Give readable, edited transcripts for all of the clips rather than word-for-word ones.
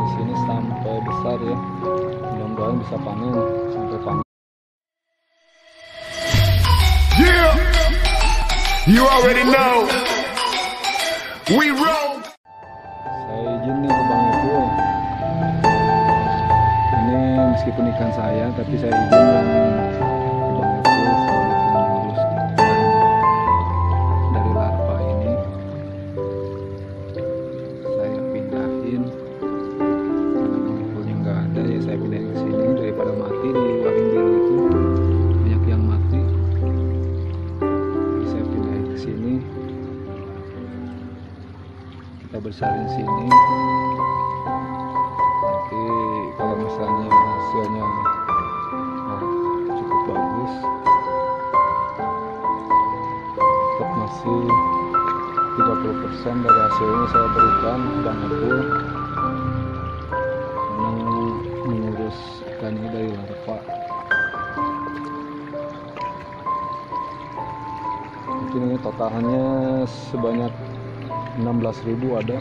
di sini sampai besar ya. Mudah-mudahan bisa panen sampai panen. Yeah, you already know. We roll. Saya izin nih ke Bang Ipul. Ini meskipun ikan saya, tapi saya izin yang ke Bang Ipul mengurus ikan dari larva ini. Saya pindahin karena Bang Ipulnya nggak ada ya, saya pindahin ke sini daripada mati di warung biru itu, banyak yang mati. Jadi saya pindahin ke sini. Kita besarin sini. Nanti kalau misalnya hasilnya cukup bagus, tetap masih 30% dari hasilnya saya berikan Bang Ipul mengurus ikan ini dari larva. Mungkin ini totalnya sebanyak 16.000 ada.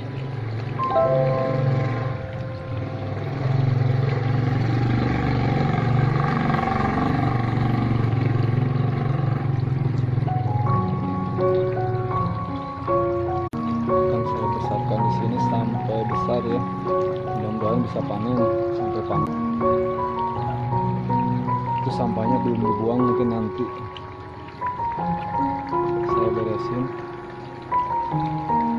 Akan saya besarkan di sini sampai besar ya. Mudah-mudahan bisa panen sampai panen. Itu sampahnya belum dibuang, mungkin nanti saya beresin.